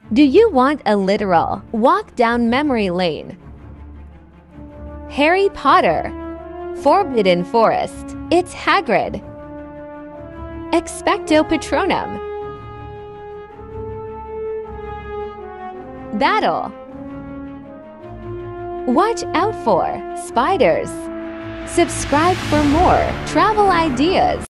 Do you want a literal walk down memory lane? Harry Potter. Forbidden Forest. It's Hagrid. Expecto Patronum. Battle. Watch out for spiders. Subscribe for more travel ideas.